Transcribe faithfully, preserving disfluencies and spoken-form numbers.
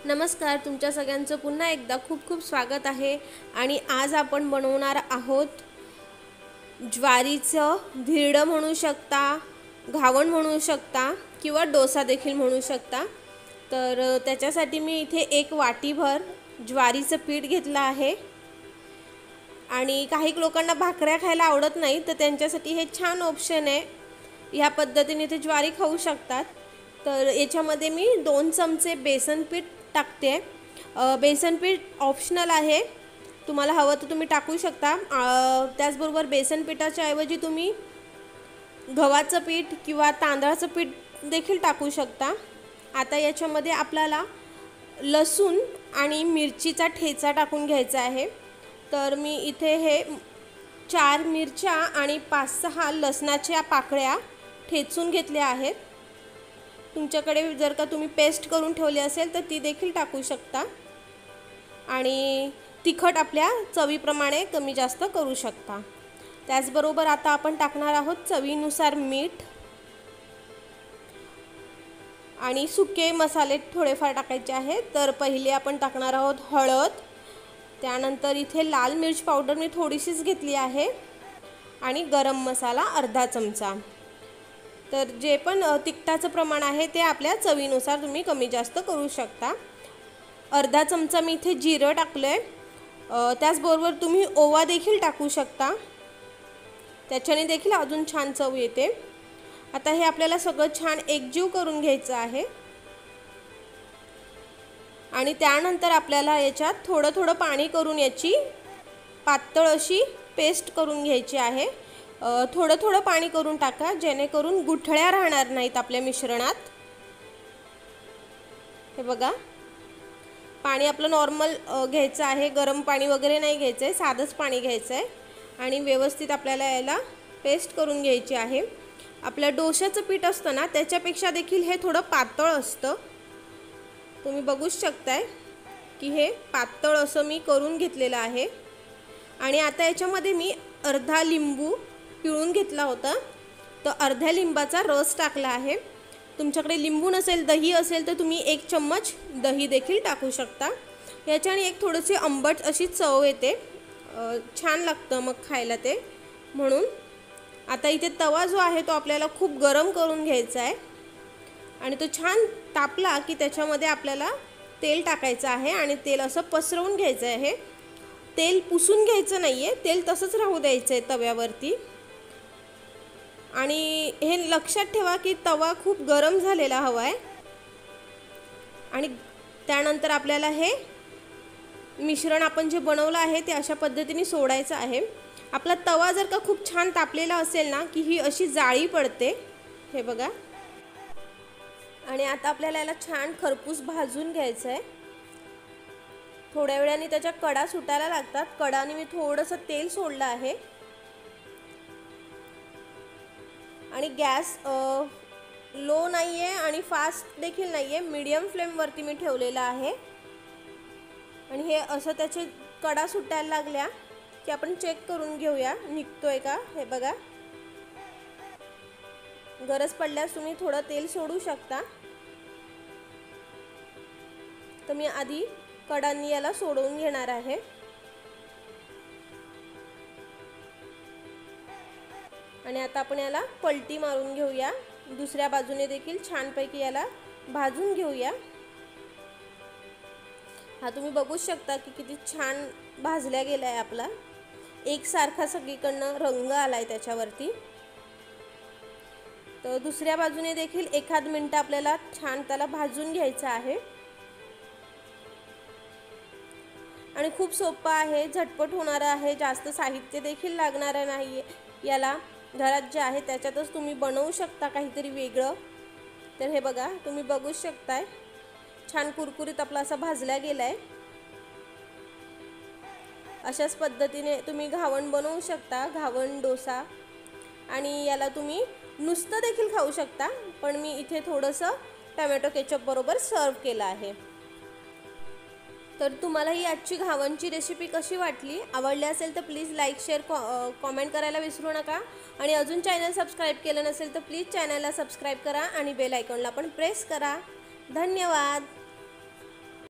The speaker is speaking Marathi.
नमस्कार, तुमच्या सगळ्यांचं पुन्हा एकदा खूप खूप स्वागत आहे। आणि आज आपण बनवणार आहोत ज्वारीचं धिरडं म्हणू शकता, घावण म्हणू शकता किंवा डोसा देखील म्हणू शकता। तर त्याच्यासाठी मी इथे एक वाटीभर ज्वारीचं पीठ घेतलं आहे। आणि काही लोकांना भाकऱ्या खायला आवडत नाही, तर त्यांच्यासाठी हे छान ऑप्शन आहे। ह्या पद्धतीने ते ज्वारी खाऊ शकतात। तर याच्यामध्ये मी दोन चमचे बेसन पीठ टाकते। बेसन पीठ ऑप्शनल आहे, तुम्हाला हवं तर तुम्ही टाकू शकता। त्याचबरोबर बेसन पीठाच्या ऐवजी तुम्ही गव्हाचं पीठ किंवा तांदळाचं पीठ देखील टाकू शकता। आता याच्यामध्ये आपल्याला लसूण आणि मिरचीचा ठेचा टाकून घ्यायचा आहे। तर मी इथे हे चार मिरच्या आणि पाच सहा लसणाच्या पाकळ्या ठेचून घेतल्या आहेत। तुमच्याकडे जर का तुम्ही पेस्ट करून ठेवली असेल तर ती देखील टाकू शकता। आणि तिखट आपल्या चवीप्रमाणे कमी जास्त करू शकता। त्याचबरोबर आता आपण टाकणार आहोत चवीनुसार मीठ आणि सुके मसाले थोडेफार टाकायचे आहेत। तर पहिले आपण टाकणार आहोत हळद, त्यानंतर इथे लाल मिर्च पावडर मी थोडीशीच घेतली आहे आणि गरम मसाला अर्धा चमचा। तर जे पण तिखटाचं प्रमाण आहे ते आपल्या चवीनुसार तुम्ही कमी जास्त करू शकता। अर्धा चमचा मी इथे जिरं टाकलंय। त्याचबरोबर तुम्ही ओवा देखील टाकू शकता, त्याच्याने देखील अजून छान चव येते। आता हे आपल्याला सगळं छान एकजीव करून घ्यायचं आहे। आणि त्यानंतर आपल्याला याच्यात थोडं थोडं पाणी करून याची पातळ अशी पेस्ट करून घ्यायची आहे। थोडं थोडं पाणी करून टाका, जेणेकरून गुठळ्या राहणार नाहीत आपल्या मिश्रणात। हे बघा, पाणी आपलं नॉर्मल घ्यायचं आहे, गरम पाणी वगैरे नाही घ्यायचं आहे, साधंच पाणी घ्यायचं आहे। आणि व्यवस्थित आपल्याला याला पेस्ट करून घ्यायची आहे। आपल्या डोशाचं पीठ असतं ना, त्याच्यापेक्षा देखील हे थोडं पातळ असतं। तुम्ही बघूच शकताय की हे पातळ असं मी करून घेतलेलं आहे। आणि आता याच्यामध्ये मी अर्धा लिंबू पिळून घेतला होता, तर अर्ध्या लिंबाचा रस टाकला आहे। तुमच्याकडे लिंबू नसेल, दही असेल तर तुम्ही एक चम्मच दही देखील टाकू शकता। याच्याने एक थोडीशी आंबट अशी चव येते, छान लागतं मग खायला ते। म्हणून आता इथे तवा जो आहे तो आपल्याला खूप गरम करून घ्यायचा आहे। आणि तो छान तापला की त्याच्यामध्ये आपल्याला तेल टाकायचं आहे आणि तेल असं पसरवून घ्यायचं आहे। तेल पुसून घ्यायचं नाही आहे, तेल तसंच राहू द्यायचं आहे तव्यावरती। आणि हे लक्षात ठेवा की तवा खूप गरम झालेला हवा आहे। आणि त्यानंतर आपल्याला हे मिश्रण आपण जे बनवलं आहे ते अशा पद्धतीने सोडायचं आहे। आपला तवा जर का खूप छान तापलेला असेल ना की ही अशी जाळी पडते, हे बघा। आणि आता आपल्याला याला छान खरपूस भाजून घ्यायचं आहे। थोड्या वेळाने त्याच्या कडा सुटायला लागतात, कडाने मी थोडंसं तेल सोडलं आहे। आणि गॅस लो नाही आहे आणि फास्ट देखील नाही आहे, मीडियम फ्लेमवरती मी ठेवलेला आहे। आणि हे असं त्याचे कडा सुटायला लागल्या की आपण चेक करून घेऊया निघतोय का, हे बघा। गरज पडल्यास तुम्ही थोडं तेल सोडू शकता। तर मी आधी कडांनी याला सोडवून घेणार आहे। आणि आता आपण याला पलटी मारून घेऊया, दुसऱ्या बाजूने देखील छानपैकी याला भाजून घेऊया। हा तुम्ही बघू शकता की किती छान भाजल्या गेला आहे आपला, एकसारखा सगळीकडनं रंग आलाय त्याच्यावरती। तर दुसऱ्या बाजूने देखील एखाद मिनिट आपल्याला छान त्याला भाजून घ्यायचं आहे। आणि खूप सोपं आहे, झटपट होणारं आहे, जास्त साहित्य देखील लागणार नाही याला। घरात जे आहे त्याच्यातच तुम्ही बनवू शकता काहीतरी वेगळं। तर हे बघा, तुम्ही बघू शकताय छान कुरकुरीत आपला असा भाजला गेलाय। अशाच पद्धतीने तुम्ही घावण बनवू शकता, घावण डोसा। आणि याला तुम्ही नुसतं देखील खाऊ शकता, पण मी इथे थोडंसं टोमॅटो केचप बरोबर सर्व केलं आहे। तर तुम्हाला ही आजची घावणची रेसिपी कशी वाटली, आवडली असेल तर प्लीज लाईक शेअर कॉमेंट करायला विसरू नका। आणि अजून चॅनल सबस्क्राईब केलं नसेल तर प्लीज चॅनलला सबस्क्राईब करा आणि बेल आयकॉनला पण प्रेस करा। धन्यवाद।